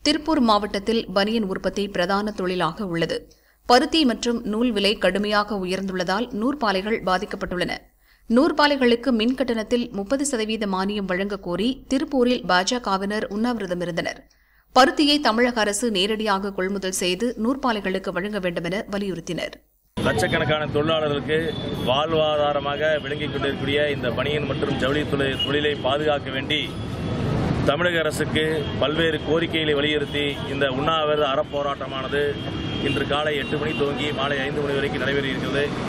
திருப்பூர் மாவட்டத்தில் பனியன் உற்பத்தி பிரதான தொழிலாக உள்ளது. பருத்தி மற்றும் நூல் விலை கடுமையாக உயர்ந்துள்ளதால் நூற்பாலைகள் பாதிக்கப்பட்டுள்ளன. நூற்பாலைகளுக்கு மின் கட்டணத்தில் 30% மானியம் வழங்கக் கோரி திருப்பூரில் பாஜகவினர் உண்ணாவிரதம் இருந்தனர். பருத்தியை தமிழக அரசு நேரடியாக கொள்முதல் செய்து நூற்பாலைகளுக்கு வழங்க வேண்டுமென வலியுறுத்தினர். லட்சக்கணக்கான தொழிலாளர்களுக்கு வாழ்வாதாரமாக விளங்கிக் கொண்டிருக்கூடிய இந்த பனியன் மற்றும் ஜவுளி தொழிலை பாதுகாக்க வேண்டி தமிழக அரசுக்கு பல்வேறு கோரிக்கைகளை வலியுறுத்தி இந்த உண்ணாவிரத அறப்போராட்டமானது இன்று காலை 8 மணி துவங்கி மாலை 5 மணி வரைக்கும் நடைபெற இருக்கிறது.